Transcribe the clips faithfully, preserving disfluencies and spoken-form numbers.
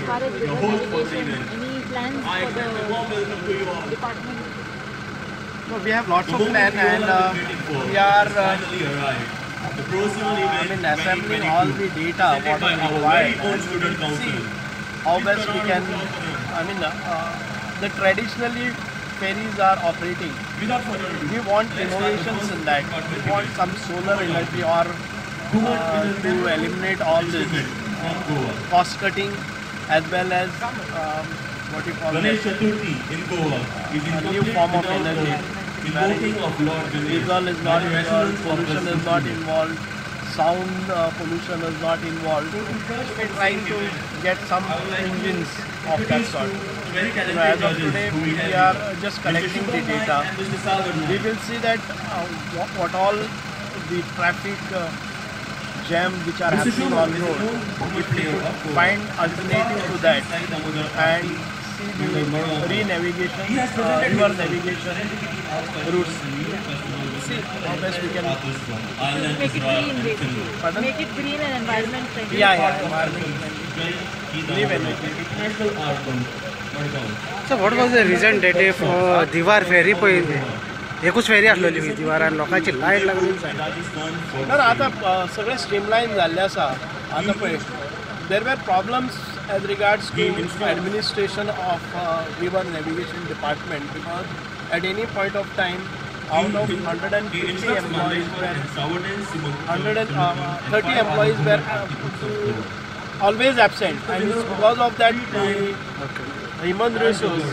far as river navigation, any plans for the department? No, we have lots of plans, and uh, we are uh, I mean, assembling all the data what is required, and see how best we can. I mean, uh, the traditionally ferries are operating. We want innovations in that. We want some solar energy or uh, to eliminate all this uh, cost cutting, as well as um, what you call it, a new form of energy. Diesel is not involved, pollution is not involved, sound uh, pollution is not involved. We're trying to get some engines of that sort. So as of today, we are just collecting the data. We will see that uh, what, what all the traffic uh, jam which are happening on the road, if we could find alternative to that and see the re-navigation, uh, river navigation routes. See how best we can Make it green, basically. Pardon? Make it green and environment friendly. Yeah, yeah, environment friendly. Live energy. So what was the reason that if uh, Diwar ferry पहिले एकूच फेरी आसलेली ही दिवार आनी लोकांची light लागली ना ना आतां सगळें स्ट्रीमलायन जाल्लें आसा आतां पळय there were problems as regards to administration of river navigation department because at any point of time out of one hundred fifty employees were one hundred thirty employees were uh, always absent, and it's because of that uh, human resource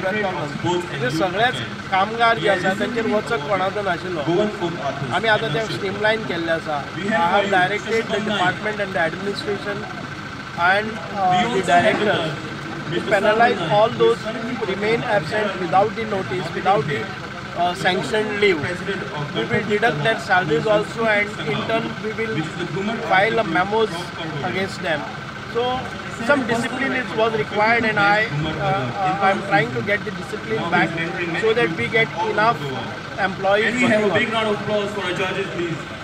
जे सगळेच कामगार जे आसा तांचेर वचप कोणाचो नाशिल्लो आमी आतां ते स्ट्रीमलायन केल्ले आसा I have directed the department and the administration and the director to penalize all those who remain absent without the notice, without the uh, sanctioned leave. We will deduct their salaries also, and in turn we will file a memos against them. So some discipline is, was required, and I uh, uh, I'm trying to get the discipline back so that we get enough employees. Can we have a big round of applause for our judges, please?